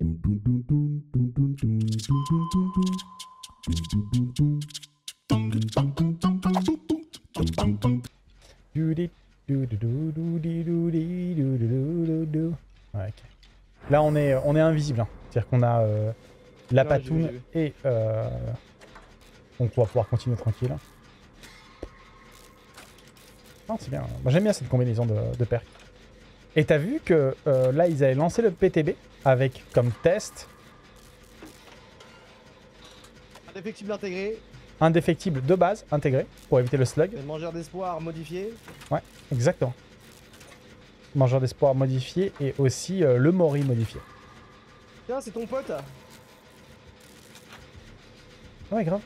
Ouais, ok. Là, on est invisible. Hein. C'est-à-dire qu'on a la patoune et... Donc, on va pouvoir continuer tranquille. Non, c'est bien. Moi, j'aime bien cette combinaison de perks. Et t'as vu que là, ils avaient lancé le PTB avec comme test... Indéfectible intégré. Indéfectible de base, intégré, pour éviter le slug. Le mangeur d'espoir modifié. Ouais, exactement. Mangeur d'espoir modifié et aussi le Mori modifié. Tiens, c'est ton pote. Ouais, grave.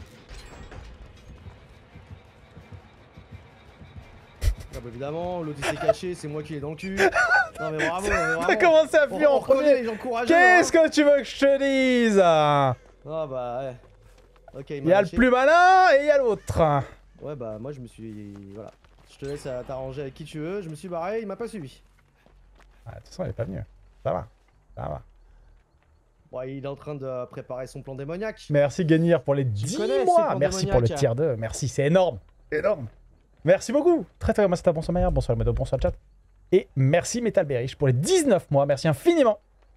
Ah bah évidemment, l'autre il s'est caché, c'est moi qui l'ai dans le cul. Non mais bravo, T'as commencé à fuir en premier. Les gens courageux. Qu'est-ce que tu veux que je te dise? Ah bah ouais. Ok, il y a le plus malin et il y a l'autre. Ouais bah moi je me suis... Voilà. Je te laisse t'arranger avec qui tu veux, je me suis barré, il m'a pas suivi. Ah, de toute façon, il est pas venu. Ça va, ça va. Ouais, il est en train de préparer son plan démoniaque. Merci Guenir pour les 10 mois. Merci pour le tier 2. Merci, c'est énorme. Énorme. Merci beaucoup. Très très bien, c'est à bonsoir Maya, bonsoir Medo, bonsoir chat. Et merci Metal Berich pour les 19 mois. Merci infiniment.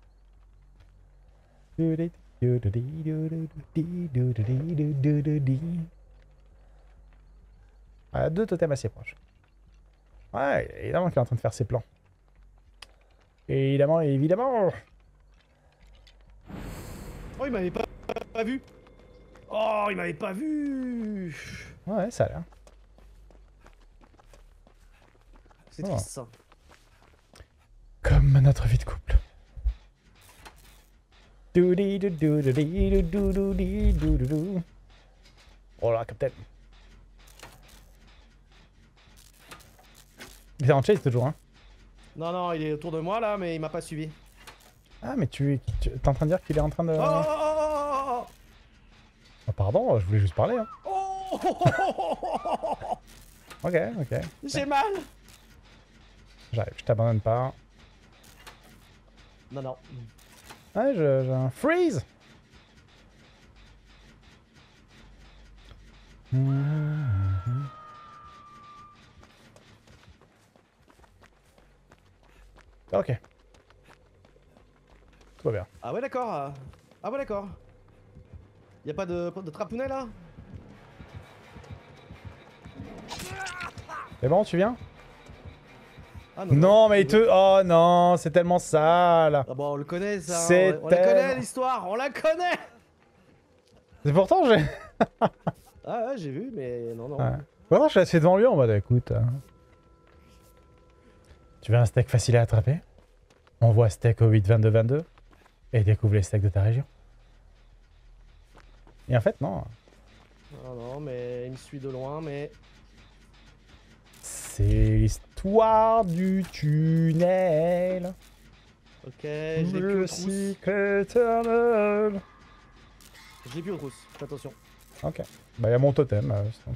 Ah, deux totems assez proches. Ouais, évidemment qu'il est en train de faire ses plans. Évidemment, évidemment. Oh, il m'avait pas vu. Oh, il m'avait pas vu. Ouais, ça a l'air. C'est triste ça. Comme notre vie de couple. Oh là, capitaine. Il est en chase toujours, hein? Non, non, il est autour de moi là, mais il m'a pas suivi. Ah, mais tu t'es en train de dire qu'il est en train de... Oh, oh, pardon, je voulais juste parler, hein. oh, Ok, ok. J'ai mal. J'arrive, je t'abandonne pas. Non, non. Ouais, j'ai un freeze. Ok. Tout va bien. Ah ouais, d'accord. Ah ouais, d'accord. Y'a pas de trapounet là? C'est bon, tu viens? Ah, non, mais il te... Oh non, c'est tellement sale. Ah bon, on le connaît ça. C'est on la connaît l'histoire, on la connaît. C'est pourtant, j'ai... Ah ouais, j'ai vu, mais non, non. Ouais. Pourtant, je suis assis devant lui en mode, écoute... Tu veux un steak facile à attraper? Envoie steak au 8-22-22 et découvre les steaks de ta région. Et en fait, non. Non, non, mais il me suit de loin, mais... C'est l'histoire du tunnel. Ok, je l'ai plus au trousse. Éternel. Je l'ai plus au trousse, fais attention. Ok. Bah, il y a mon totem.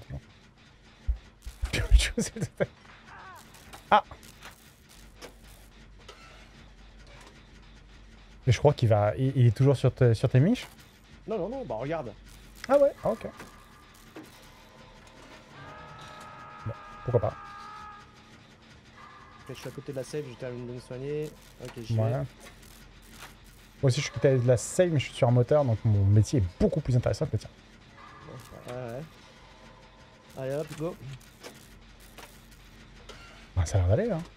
Ah! Mais je crois qu'il va... Il est toujours sur tes miches? Non, non, non, bah regarde. Ah ouais, ok. Bon, pourquoi pas. Ok, je suis à côté de la save, je termine de me soigner. Ok, j'y Ouais. vais. Moi aussi, je suis côté de la save, mais je suis sur un moteur, donc mon métier est beaucoup plus intéressant que le tien. Ouais, ouais. Allez hop, go. Ah, ça a l'air d'aller, hein.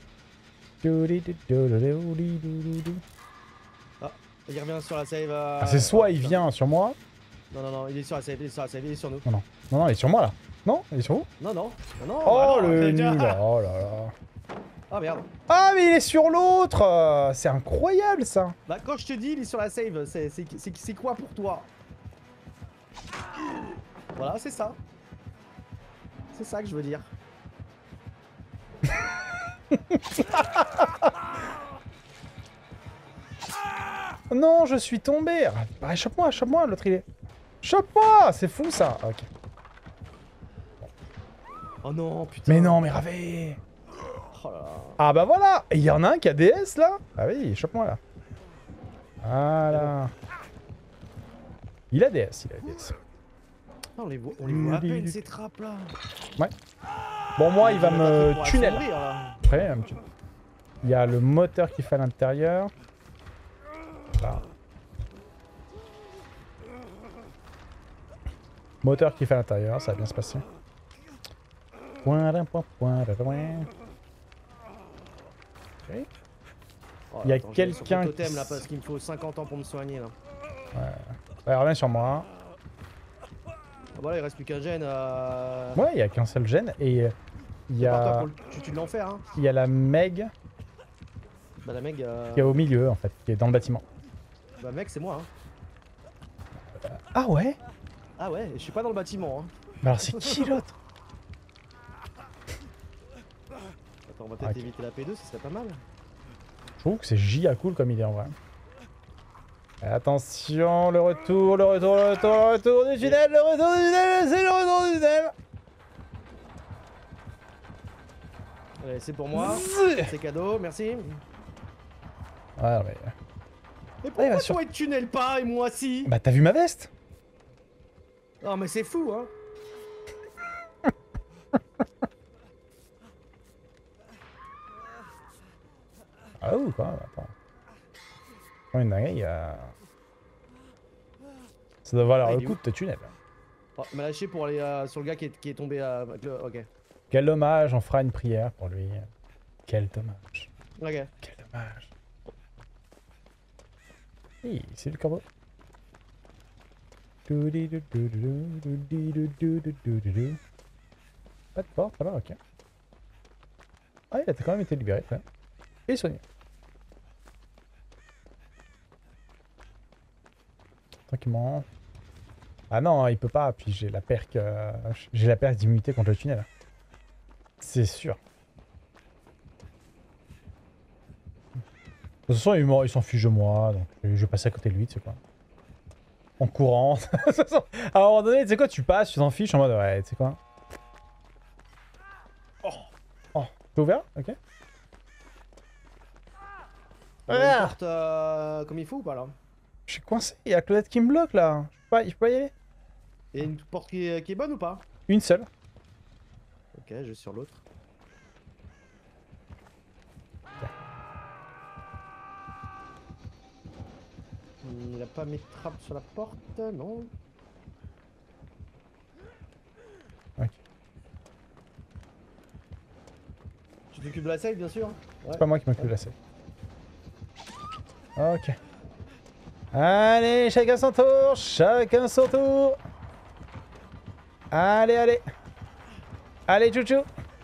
Ah, il revient sur la save. Ah, c'est soit il vient sur moi. Non, non, non, il est sur la save, il est sur la save, il est sur nous. Non, non. Non, non, il est sur moi, là. Non, il est sur vous? Non, non, non, non. Oh, bah non, le déjà. nul. Oh là là. Ah merde. Ah, mais il est sur l'autre. C'est incroyable, ça. Bah quand je te dis il est sur la save, c'est quoi pour toi? Voilà, c'est ça. C'est ça que je veux dire. Non, je suis tombé. Ah, chope-moi, l'autre il est... Chope-moi. C'est fou, ça. Ok. Oh non, putain. Mais non, mais Ravé. Oh là là. Ah bah voilà. Et il y en a un qui a DS, là. Ah oui, chope-moi, là. Voilà. Il a DS, il a DS. Ah, on les voit à peine ces trappes là. Ouais. Bon, moi, il va me tunnel. Après, il y a le moteur qui fait à l'intérieur. Là. Moteur qui fait à l'intérieur, ça va bien se passer. Okay. Oh, il y a attends, quelqu'un totem là parce qu'il me faut 50 ans pour me soigner là. Ouais, reviens sur moi. Ah bah là il reste plus qu'un gène. Ouais, il y a qu'un seul gène et il y a. Tu de l'enfer hein. Il y a la Meg. Bah la Meg. Qui est au milieu en fait, qui est dans le bâtiment. Bah Meg c'est moi hein. Ah ouais? Ah ouais, je suis pas dans le bâtiment hein. Bah alors c'est qui l'autre? Attends, on va peut-être éviter la P2, ce serait pas mal. Je trouve que c'est giga cool comme idée en vrai. Attention, le retour du tunnel, le retour du tunnel, c'est le retour du tunnel. Allez, c'est pour moi, c'est cadeau, merci. Ouais, mais... Mais pourquoi toi il te tunnel pas et moi si? Bah t'as vu ma veste? Non mais c'est fou hein. Ah ou quoi? Attends. Oh, une dinguerie, ça doit valoir le coup de te tunnel. Oh, il m'a lâché pour aller sur le gars qui est tombé à... Ok. Quel dommage, on fera une prière pour lui. Quel dommage. Ok. Quel dommage. Hi, c'est le corbeau. Pas de porte, alors ok. Ah, il a quand même été libéré, quand même. Et soigné. Tranquillement. Ah non, il peut pas, puis j'ai la perque d'immunité contre le tunnel. C'est sûr. De toute façon, il s'en fiche de moi, donc je vais passer à côté de lui, tu sais quoi. En courant. À un moment donné, tu sais quoi, tu passes, tu t'en fiches en mode ouais, tu sais quoi. Oh, t'es ouvert? Ok. Une porte comme il faut ou pas là? Je suis coincé, il y a Claudette qui me bloque là. Je peux pas y aller. Et une porte qui est bonne ou pas? Une seule. Ok, je vais sur l'autre. Il a pas mis de trappe sur la porte, non? Ok. Tu t'occupes de la safe bien sûr? Ouais. C'est pas moi qui m'occupe de la safe. Ok. Allez, chacun son tour, chacun son tour. Allez, allez. Allez, chouchou.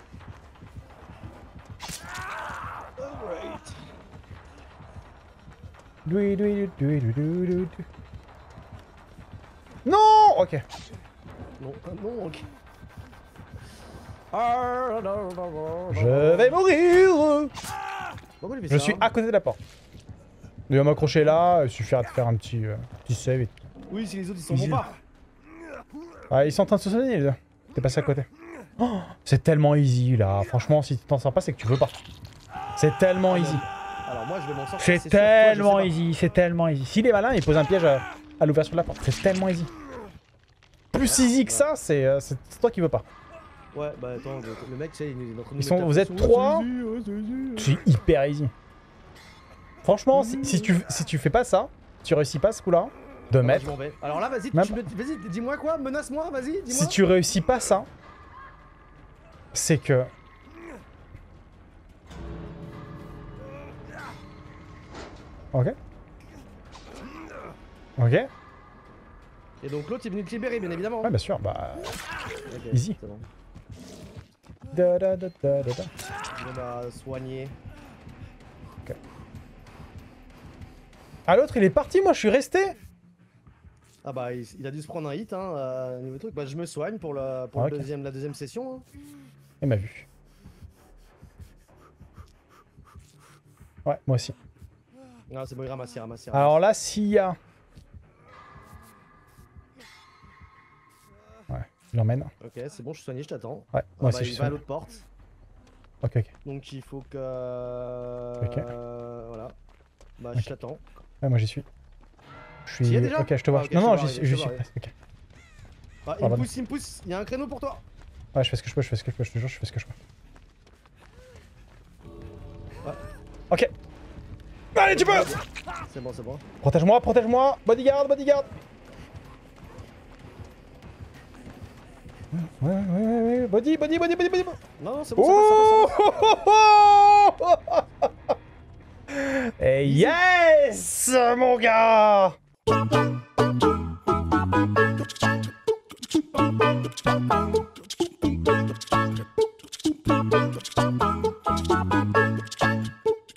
Non. Ok. Non, non, ok. Je vais mourir. Pourquoi il fait Je ça suis à côté de la porte. Il va m'accrocher là, il suffira de faire un petit save et tout. Oui, si les autres ils sont bons pas. Ah, ils sont en train de se soigner les deux. T'es passé à côté. Oh, c'est tellement easy là. Franchement, si tu t'en sors pas, c'est que tu veux pas. C'est tellement easy. Alors moi je vais m'en sortir. C'est tellement easy, c'est tellement easy. S'il est malin, il pose un piège à l'ouverture de la porte. C'est tellement easy. Plus easy que ça, c'est toi qui veux pas. Ouais, bah attends, le mec, tu sais, vous êtes 3. C'est hyper easy. Franchement, si tu fais pas ça, tu réussis pas ce coup-là, de mettre. Je m'en vais. Alors là, vas-y, dis-moi quoi, menace-moi, vas-y, dis-moi. Si tu réussis pas ça, c'est que. Ok. Ok. Et donc l'autre il est venu te libérer, bien évidemment. Ouais, bien sûr, bah. Okay, easy. Bon. Da, da, da, da, da. On va soigner. Ok. Ah, l'autre il est parti, moi je suis resté. Ah bah il a dû se prendre un hit, hein, niveau truc. Bah je me soigne pour, la deuxième session. Hein. Il m'a vu. Ouais, moi aussi. Non, c'est bon, il ramasse. Alors là, s'il y a... Ouais, je l'emmène. Ok, c'est bon, je suis soigné, je t'attends. Ouais, moi aussi bah, je suis il va à soigné. l'autre porte. Ok, ok. Donc il faut que... Ok. Voilà. Bah Ok. je t'attends. Ouais, moi j'y suis. Je suis. T'y es déjà? Ok, je te vois. Ah, ok, non, non, je j'y suis. Ok. Ah, il me pousse, il y a un créneau pour toi. Ouais, je fais ce que je peux, je te jure, je fais ce que je peux. Ouais. Ok. Allez, tu peux! C'est bon, c'est bon. Protège-moi, protège-moi! Bodyguard, bodyguard! Ouais. Body. Non, c'est bon, c'est bon. Et yes, mon gars!